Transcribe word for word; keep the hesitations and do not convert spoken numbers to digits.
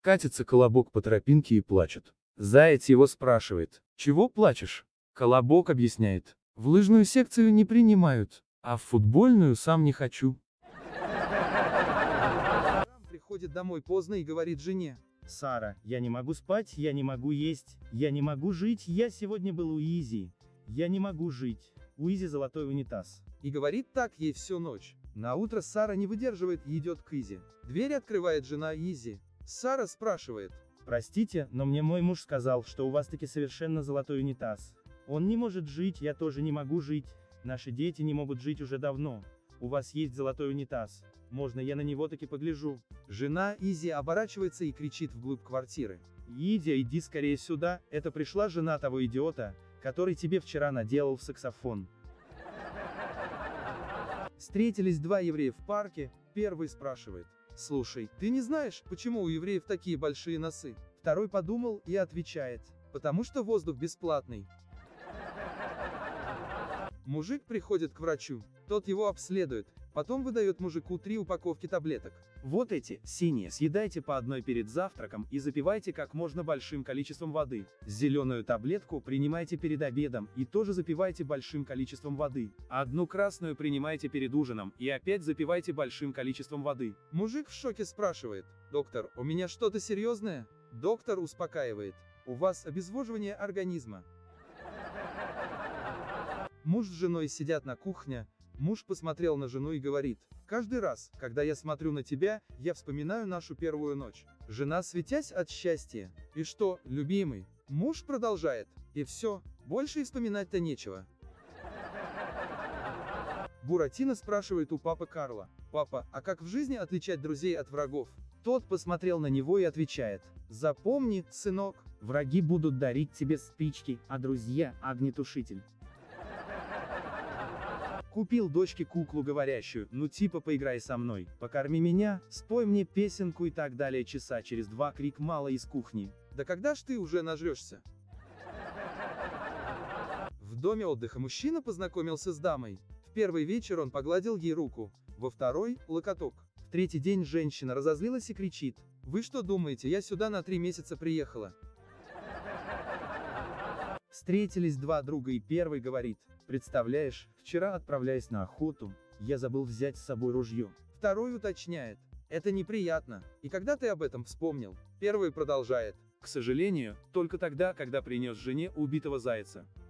Катится Колобок по тропинке и плачет. Заяц его спрашивает: «Чего плачешь?» Колобок объясняет: «В лыжную секцию не принимают, а в футбольную сам не хочу». Приходит домой поздно и говорит жене: Сара, я не могу спать, я не могу есть, я не могу жить, я сегодня был у Изи. Я не могу жить. У Изи золотой унитаз. И говорит так ей всю ночь. На утро Сара не выдерживает и идет к Изи. Дверь открывает жена Изи. Сара спрашивает: Простите, но мне мой муж сказал, что у вас таки совершенно золотой унитаз. Он не может жить, я тоже не могу жить. Наши дети не могут жить уже давно. У вас есть золотой унитаз. Можно я на него таки погляжу? Жена Изи оборачивается и кричит вглубь квартиры: Идя, иди скорее сюда, это пришла жена того идиота, который тебе вчера наделал в саксофон. Встретились два еврея в парке, первый спрашивает: слушай, ты не знаешь, почему у евреев такие большие носы? Второй подумал и отвечает: потому что воздух бесплатный. Мужик приходит к врачу, тот его обследует, потом выдает мужику три упаковки таблеток. Вот эти, синие, съедайте по одной перед завтраком и запивайте как можно большим количеством воды. Зеленую таблетку принимайте перед обедом и тоже запивайте большим количеством воды. Одну красную принимайте перед ужином и опять запивайте большим количеством воды. Мужик в шоке спрашивает: доктор, у меня что-то серьезное? Доктор успокаивает: у вас обезвоживание организма. Муж с женой сидят на кухне. Муж посмотрел на жену и говорит: каждый раз, когда я смотрю на тебя, я вспоминаю нашу первую ночь. Жена, светясь от счастья: и что, любимый? Муж продолжает: и все, больше и вспоминать-то нечего. Буратино спрашивает у папы Карла: папа, а как в жизни отличать друзей от врагов? Тот посмотрел на него и отвечает: запомни, сынок, враги будут дарить тебе спички, а друзья — огнетушитель. Купил дочке куклу говорящую, ну типа поиграй со мной, покорми меня, спой мне песенку и так далее. Часа через два крик мало из кухни: да когда ж ты уже нажрешься? В доме отдыха мужчина познакомился с дамой. В первый вечер он погладил ей руку, во второй — локоток. В третий день женщина разозлилась и кричит: вы что думаете, я сюда на три месяца приехала? Встретились два друга и первый говорит: представляешь, вчера, отправляясь на охоту, я забыл взять с собой ружье. Второй уточняет: это неприятно, и когда ты об этом вспомнил? Первый продолжает: к сожалению, только тогда, когда принес жене убитого зайца.